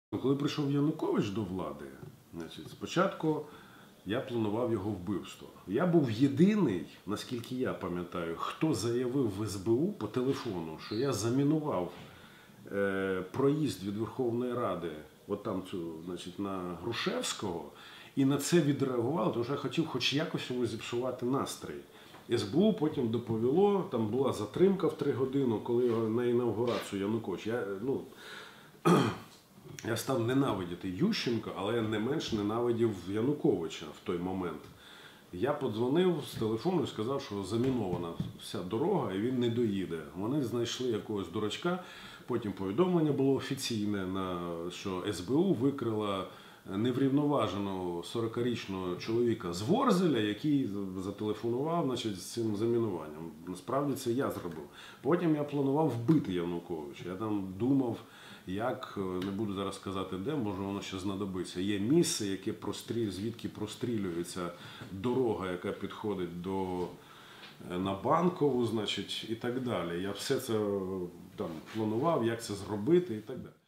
Коли прийшов Янукович до влади, спочатку я планував його вбивство. Я був єдиний, наскільки я пам'ятаю, хто заявив в СБУ по телефону, що я замінував проїзд від Верховної Ради на Грушевського, і на це відреагували, тому що я хотів хоч якось йому зіпсувати настрій. СБУ потім доповіло, там була затримка в 3 години, коли його на інавгурацію Янукович. Я став ненавидіти Ющенка, але я не менш ненавидів Януковича в той момент. Я подзвонив з телефону і сказав, що замінована вся дорога і він не доїде. Вони знайшли якогось дурачка, потім повідомлення було офіційне, що СБУ викрила неврівноваженого 40-річного чоловіка з Ворзеля, який зателефонував з цим замінуванням. Насправді це я зробив. Потім я планував вбити Януковича. Я там думав, як, не буду зараз казати де, може воно ще знадобиться. Є місце, звідки прострілюється дорога, яка підходить на Банкову, і так далі. Я все це планував, як це зробити і так далі.